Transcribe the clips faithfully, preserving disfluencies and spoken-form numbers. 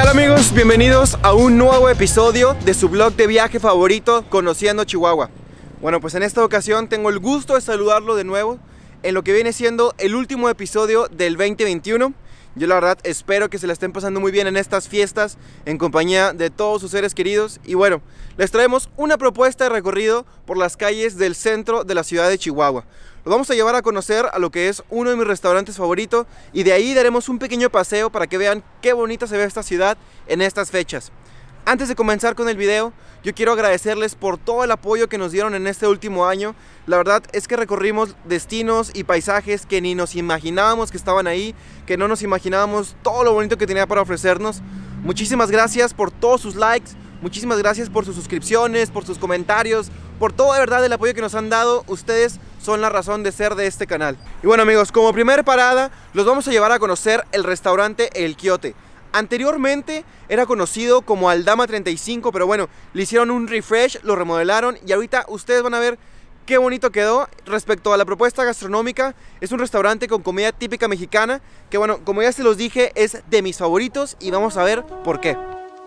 Hola amigos, bienvenidos a un nuevo episodio de su blog de viaje favorito, Conociendo Chihuahua. Bueno, pues en esta ocasión tengo el gusto de saludarlo de nuevo en lo que viene siendo el último episodio del veinte veintiuno. Yo la verdad espero que se la estén pasando muy bien en estas fiestas en compañía de todos sus seres queridos. Y bueno, les traemos una propuesta de recorrido por las calles del centro de la ciudad de Chihuahua. Los vamos a llevar a conocer a lo que es uno de mis restaurantes favoritos y de ahí daremos un pequeño paseo para que vean qué bonita se ve esta ciudad en estas fechas. Antes de comenzar con el video, yo quiero agradecerles por todo el apoyo que nos dieron en este último año. La verdad es que recorrimos destinos y paisajes que ni nos imaginábamos que estaban ahí, que no nos imaginábamos todo lo bonito que tenía para ofrecernos. Muchísimas gracias por todos sus likes, muchísimas gracias por sus suscripciones, por sus comentarios, por todo de verdad el apoyo que nos han dado. Ustedes son la razón de ser de este canal. Y bueno amigos, como primera parada, los vamos a llevar a conocer el restaurante El Quiote. Anteriormente era conocido como Aldama treinta y cinco, pero bueno, le hicieron un refresh, lo remodelaron y ahorita ustedes van a ver qué bonito quedó. Respecto a la propuesta gastronómica, es un restaurante con comida típica mexicana, que bueno, como ya se los dije, es de mis favoritos y vamos a ver por qué.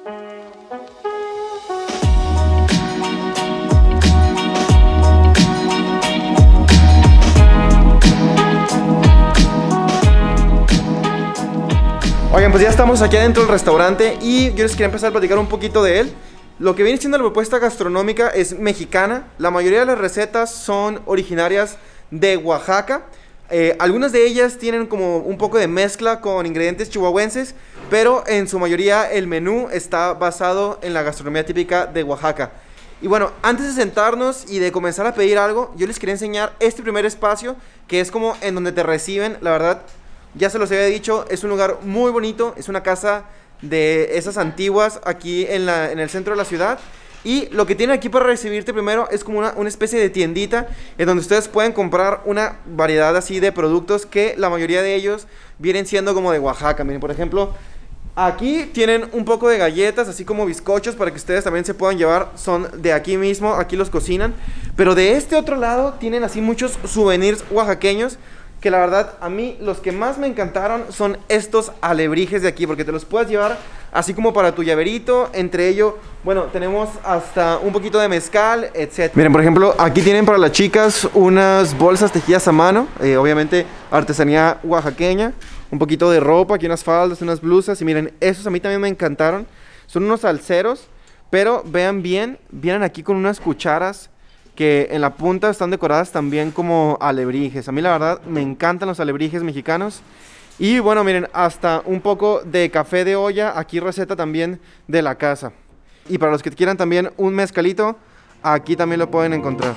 Oigan, pues ya estamos aquí adentro del restaurante y yo les quería empezar a platicar un poquito de él. Lo que viene siendo la propuesta gastronómica es mexicana. La mayoría de las recetas son originarias de Oaxaca. Eh, algunas de ellas tienen como un poco de mezcla con ingredientes chihuahuenses, pero en su mayoría el menú está basado en la gastronomía típica de Oaxaca. Y bueno, antes de sentarnos y de comenzar a pedir algo, yo les quería enseñar este primer espacio, que es como en donde te reciben. La verdad, ya se los había dicho, es un lugar muy bonito, es una casa de esas antiguas aquí en, la, en el centro de la ciudad. Y lo que tienen aquí para recibirte primero es como una, una especie de tiendita en donde ustedes pueden comprar una variedad así de productos que la mayoría de ellos vienen siendo como de Oaxaca. Miren, por ejemplo, aquí tienen un poco de galletas, así como bizcochos para que ustedes también se puedan llevar. Son de aquí mismo, aquí los cocinan. Pero de este otro lado tienen así muchos souvenirs oaxaqueños, que la verdad a mí los que más me encantaron son estos alebrijes de aquí, porque te los puedes llevar así como para tu llaverito. Entre ello, bueno, tenemos hasta un poquito de mezcal, etcétera. Miren, por ejemplo, aquí tienen para las chicas unas bolsas tejidas a mano, eh, obviamente artesanía oaxaqueña. Un poquito de ropa, aquí unas faldas, unas blusas. Y miren, esos a mí también me encantaron. Son unos salseros, pero vean bien, vienen aquí con unas cucharas que en la punta están decoradas también como alebrijes. A mí la verdad me encantan los alebrijes mexicanos. Y bueno, miren, hasta un poco de café de olla, aquí receta también de la casa. Y para los que quieran también un mezcalito, aquí también lo pueden encontrar.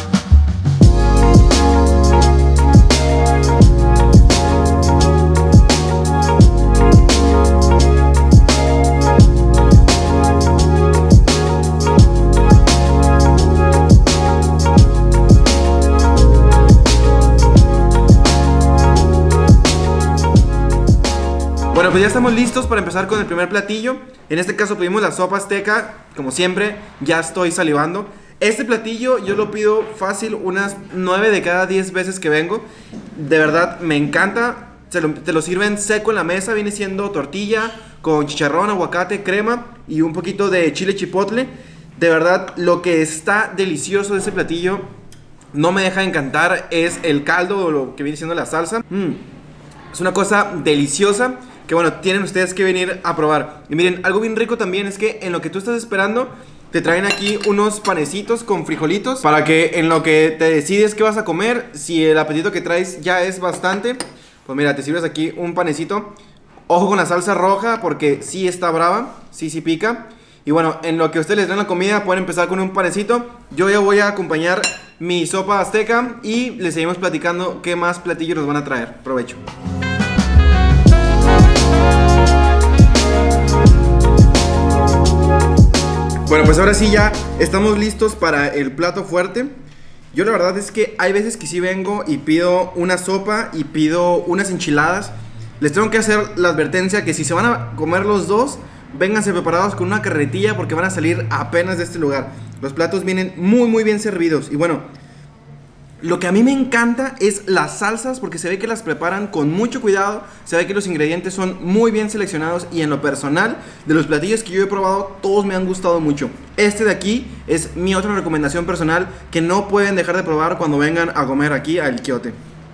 Bueno, pues ya estamos listos para empezar con el primer platillo. En este caso pedimos la sopa azteca. Como siempre, ya estoy salivando. Este platillo yo lo pido fácil unas nueve de cada diez veces que vengo. De verdad, me encanta. Se lo, te lo sirven seco en la mesa. Viene siendo tortilla con chicharrón, aguacate, crema y un poquito de chile chipotle. De verdad, lo que está delicioso de ese platillo, no me deja de encantar, es el caldo o lo que viene siendo la salsa. Mm. Es una cosa deliciosa que bueno, tienen ustedes que venir a probar. Y miren, algo bien rico también es que en lo que tú estás esperando, te traen aquí unos panecitos con frijolitos, para que en lo que te decides qué vas a comer, si el apetito que traes ya es bastante, pues mira, te sirves aquí un panecito. Ojo con la salsa roja porque sí está brava, sí, sí pica. Y bueno, en lo que ustedes les den la comida, pueden empezar con un panecito. Yo ya voy a acompañar mi sopa azteca y les seguimos platicando qué más platillos nos van a traer. Provecho. Bueno, pues ahora sí ya estamos listos para el plato fuerte. Yo la verdad es que hay veces que sí vengo y pido una sopa y pido unas enchiladas. Les tengo que hacer la advertencia que si se van a comer los dos, vénganse preparados con una carretilla porque van a salir apenas de este lugar. Los platos vienen muy muy bien servidos. Y bueno, Lo que a mí me encanta es las salsas, porque se ve que las preparan con mucho cuidado, se ve que los ingredientes son muy bien seleccionados y en lo personal, de los platillos que yo he probado, todos me han gustado mucho. Este de aquí es mi otra recomendación personal que no pueden dejar de probar cuando vengan a comer aquí al Quiote.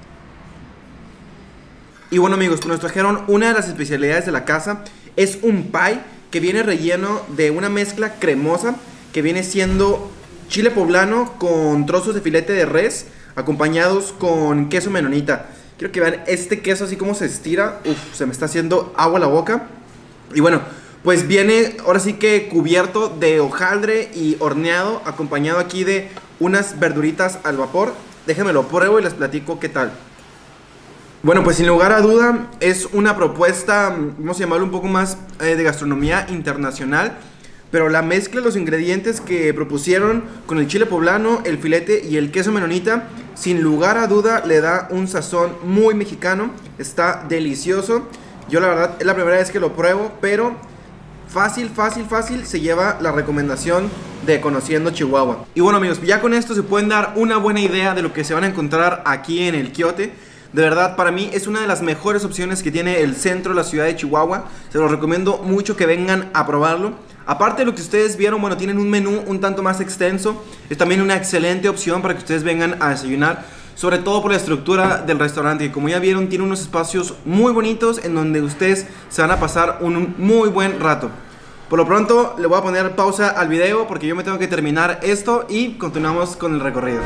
Y bueno amigos, pues nos trajeron una de las especialidades de la casa, es un pie que viene relleno de una mezcla cremosa que viene siendo chile poblano con trozos de filete de res acompañados con queso menonita. Quiero que vean este queso así como se estira. Uf, se me está haciendo agua la boca. Y bueno, pues viene ahora sí que cubierto de hojaldre y horneado, acompañado aquí de unas verduritas al vapor. Déjenme lo pruebo y les platico qué tal. Bueno, pues sin lugar a duda es una propuesta, vamos a llamarlo un poco más eh, de gastronomía internacional. Pero la mezcla de los ingredientes que propusieron con el chile poblano, el filete y el queso menonita, sin lugar a duda le da un sazón muy mexicano. Está delicioso. Yo la verdad es la primera vez que lo pruebo, pero fácil, fácil, fácil se lleva la recomendación de Conociendo Chihuahua. Y bueno amigos, ya con esto se pueden dar una buena idea de lo que se van a encontrar aquí en el Quiote. De verdad, para mí es una de las mejores opciones que tiene el centro de la ciudad de Chihuahua. Se los recomiendo mucho que vengan a probarlo. Aparte de lo que ustedes vieron, bueno, tienen un menú un tanto más extenso. Es también una excelente opción para que ustedes vengan a desayunar, sobre todo por la estructura del restaurante, que como ya vieron tiene unos espacios muy bonitos en donde ustedes se van a pasar un muy buen rato. Por lo pronto le voy a poner pausa al video porque yo me tengo que terminar esto y continuamos con el recorrido.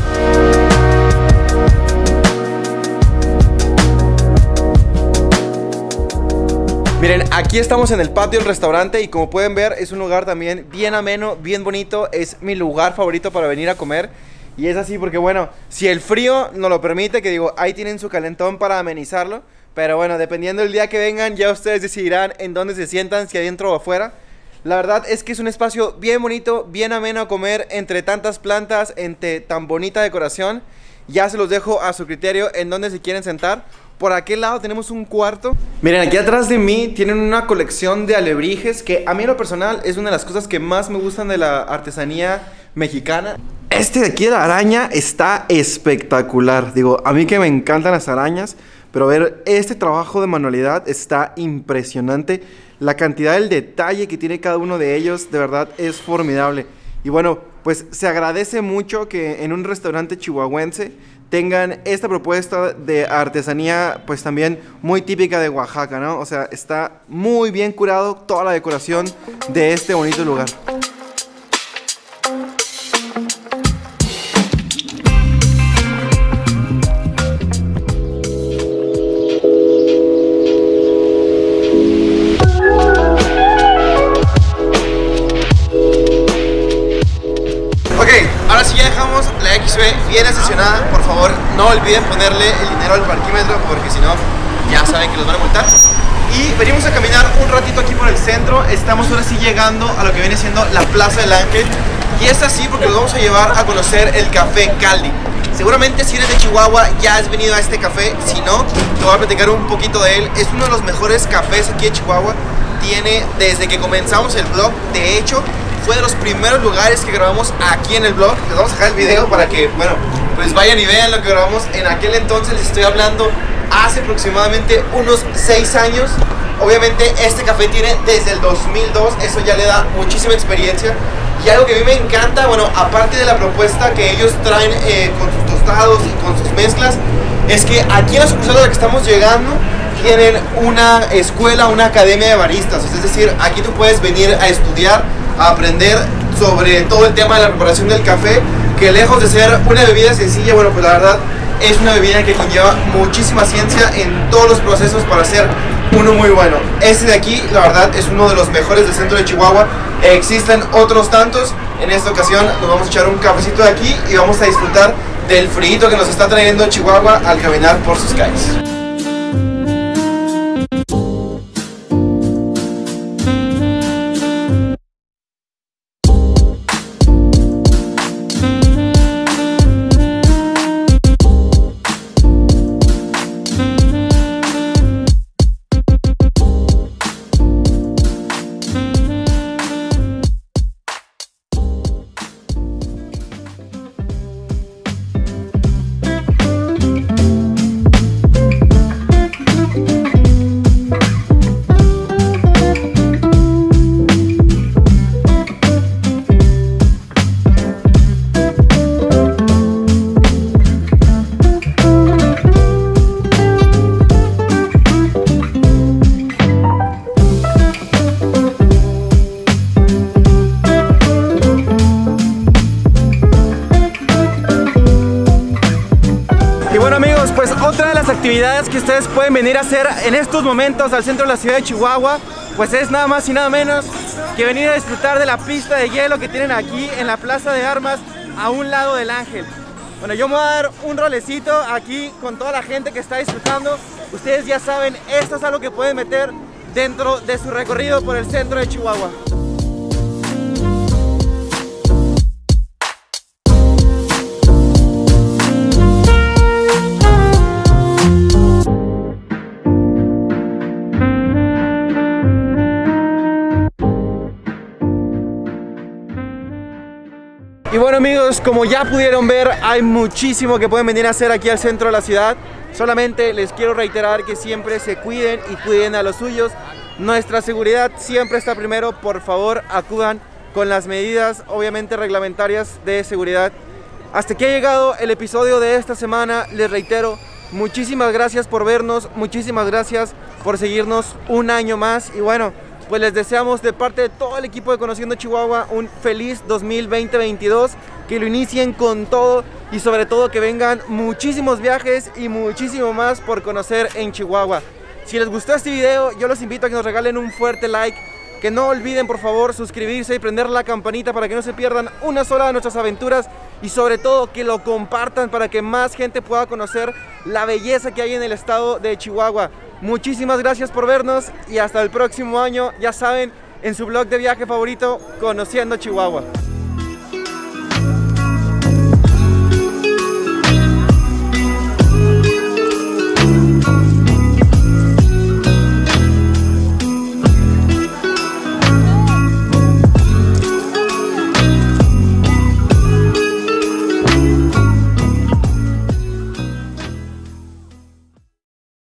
Miren, aquí estamos en el patio del restaurante y como pueden ver es un lugar también bien ameno, bien bonito. Es mi lugar favorito para venir a comer. Y es así porque bueno, si el frío nos lo permite, que digo, ahí tienen su calentón para amenizarlo. Pero bueno, dependiendo del día que vengan, ya ustedes decidirán en dónde se sientan, si adentro o afuera. La verdad es que es un espacio bien bonito, bien ameno a comer, entre tantas plantas, entre tan bonita decoración. Ya se los dejo a su criterio en dónde se quieren sentar. Por aquel lado tenemos un cuarto. Miren, aquí atrás de mí tienen una colección de alebrijes que a mí en lo personal es una de las cosas que más me gustan de la artesanía mexicana. Este de aquí de la araña está espectacular. Digo, a mí que me encantan las arañas, pero ver este trabajo de manualidad está impresionante. La cantidad del detalle que tiene cada uno de ellos de verdad es formidable. Y bueno, pues se agradece mucho que en un restaurante chihuahuense tengan esta propuesta de artesanía, pues también muy típica de Oaxaca, ¿no? O sea, está muy bien curado toda la decoración de este bonito lugar. Ahora sí ya dejamos la X B bien estacionada. Por favor, no olviden ponerle el dinero al parquímetro porque si no, ya saben que los van a multar. Y venimos a caminar un ratito aquí por el centro. Estamos ahora sí llegando a lo que viene siendo la Plaza del Ángel. Y es así porque los vamos a llevar a conocer el Café Caldi. Seguramente si eres de Chihuahua ya has venido a este café. Si no, te voy a platicar un poquito de él. Es uno de los mejores cafés aquí de Chihuahua. Tiene desde que comenzamos el vlog. De hecho, fue de los primeros lugares que grabamos aquí en el vlog. Les vamos a dejar el video para que, bueno, pues vayan y vean lo que grabamos en aquel entonces. Les estoy hablando hace aproximadamente unos seis años. Obviamente este café tiene desde el dos mil dos, eso ya le da muchísima experiencia. Y algo que a mí me encanta, bueno, aparte de la propuesta que ellos traen eh, con sus tostados y con sus mezclas, es que aquí en la sucursal a la que estamos llegando tienen una escuela, una academia de baristas. Es decir, aquí tú puedes venir a estudiar, a aprender sobre todo el tema de la preparación del café, que lejos de ser una bebida sencilla, bueno, pues la verdad es una bebida que conlleva muchísima ciencia en todos los procesos para hacer uno muy bueno. Este de aquí, la verdad, es uno de los mejores del centro de Chihuahua. Existen otros tantos. En esta ocasión nos vamos a echar un cafecito de aquí y vamos a disfrutar del frío que nos está trayendo Chihuahua al caminar por sus calles. pues otra de las actividades que ustedes pueden venir a hacer en estos momentos al centro de la ciudad de Chihuahua, pues es nada más y nada menos que venir a disfrutar de la pista de hielo que tienen aquí en la Plaza de Armas a un lado del Ángel. Bueno, yo me voy a dar un rolecito aquí con toda la gente que está disfrutando. Ustedes ya saben, esto es algo que pueden meter dentro de su recorrido por el centro de Chihuahua. Y bueno amigos, como ya pudieron ver, hay muchísimo que pueden venir a hacer aquí al centro de la ciudad. Solamente les quiero reiterar que siempre se cuiden y cuiden a los suyos. Nuestra seguridad siempre está primero. Por favor, acudan con las medidas obviamente reglamentarias de seguridad. Hasta aquí ha llegado el episodio de esta semana. Les reitero, muchísimas gracias por vernos, muchísimas gracias por seguirnos un año más. Y bueno, pues les deseamos de parte de todo el equipo de Conociendo Chihuahua un feliz dos mil veinte-veintidós, que lo inicien con todo y sobre todo que vengan muchísimos viajes y muchísimo más por conocer en Chihuahua. Si les gustó este video, yo los invito a que nos regalen un fuerte like, que no olviden por favor suscribirse y prender la campanita para que no se pierdan una sola de nuestras aventuras, y sobre todo que lo compartan para que más gente pueda conocer la belleza que hay en el estado de Chihuahua. Muchísimas gracias por vernos y hasta el próximo año, ya saben, en su blog de viaje favorito, Conociendo Chihuahua.